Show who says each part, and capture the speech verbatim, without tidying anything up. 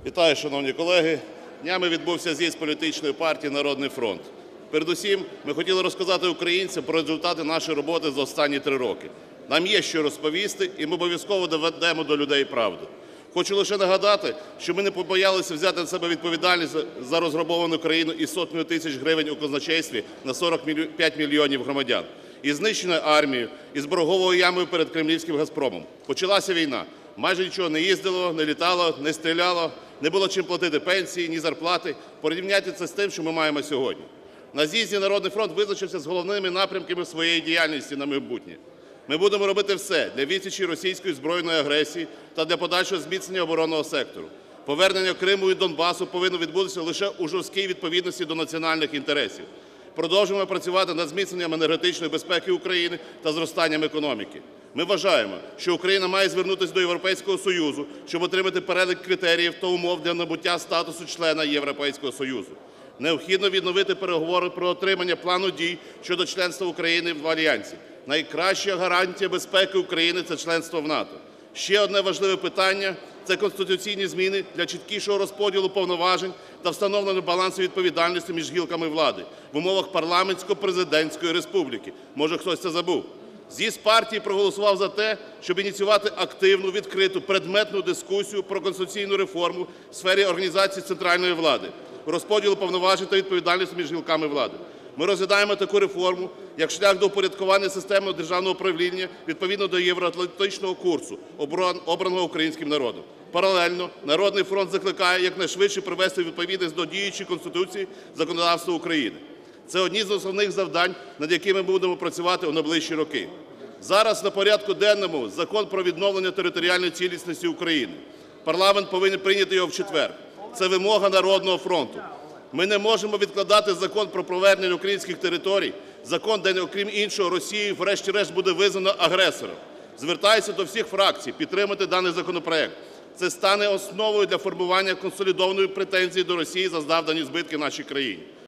Speaker 1: Вітаю, шановні колеги. Днями відбувся з'їзд політичної партії «Народний фронт». Передусім, ми хотіли розказати українцям про результати нашої роботи за останні три роки. Нам є що розповісти, і ми обов'язково доведемо до людей правду. Хочу лише нагадати, що ми не побоялися взяти на себе відповідальність за розграбовану країну і сотнею тисяч гривень у казначействі на сорок п'ять мільйонів громадян, і знищеною армією, і з борговою ямою перед кремлівським «Газпромом». Почалася війна. Майже нічого не їздило, не літало, не стріляло, не було чим платити пенсії, ні зарплати. Порівняйте це з тим, що ми маємо сьогодні. На з'їзді «Народний фронт» визначився з головними напрямками своєї діяльності на майбутнє. Ми будемо робити все для відсічі російської збройної агресії та для подальшого зміцнення оборонного сектору. Повернення Криму і Донбасу повинно відбутися лише у жорсткій відповідності до національних інтересів. Продовжуємо працювати над зміцненням енергетичної безпеки України та зростанням економіки. Ми вважаємо, що Україна має звернутися до Європейського Союзу, щоб отримати перелік критеріїв та умов для набуття статусу члена Європейського Союзу. Необхідно відновити переговори про отримання плану дій щодо членства України в Альянсі. Найкраща гарантія безпеки України – це членство в НАТО. Ще одне важливе питання – це конституційні зміни для чіткішого розподілу повноважень та встановлення балансу відповідальності між гілками влади в умовах парламентсько-президентської республіки. Може, хтось це забув? З'їзд партії проголосував за те, щоб ініціювати активну, відкриту, предметну дискусію про конституційну реформу в сфері організації центральної влади, розподілу повноважень та відповідальності між гілками влади. Ми розглядаємо таку реформу як шлях до упорядкування системи державного управління відповідно до євроатлантичного курсу, обраного українським народом. Паралельно «Народний фронт» закликає якнайшвидше привести у відповідність до діючої Конституції законодавство України. Це одні з основних завдань, над якими ми будемо працювати у найближчі роки. Зараз на порядку денному Закон про відновлення територіальної цілісності України. Парламент повинен прийняти його в четвер. Це вимога «Народного фронту». Ми не можемо відкладати Закон про повернення українських територій, закон, де, окрім іншого, Росію врешті-решт буде визнано агресором. Звертаюся до всіх фракцій підтримати даний законопроект. Це стане основою для формування консолідованої претензії до Росії за завдані збитки нашій країні.